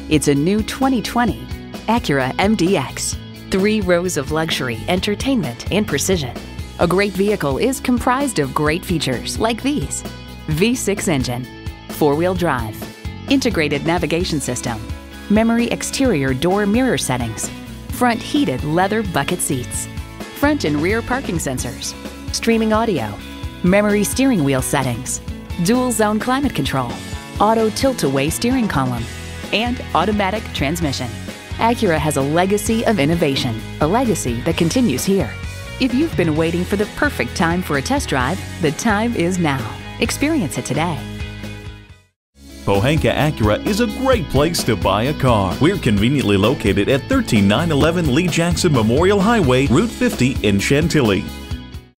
It's a new 2020 Acura MDX. 3 rows of luxury, entertainment, and precision. A great vehicle is comprised of great features like these: V6 engine, 4-wheel drive, integrated navigation system, memory exterior door mirror settings, front heated leather bucket seats, front and rear parking sensors, streaming audio, memory steering wheel settings, dual zone climate control, auto tilt-away steering column, and automatic transmission. Acura has a legacy of innovation, a legacy that continues here. If you've been waiting for the perfect time for a test drive, the time is now. Experience it today. Pohanka Acura is a great place to buy a car. We're conveniently located at 13911 Lee Jackson Memorial Highway, Route 50 in Chantilly.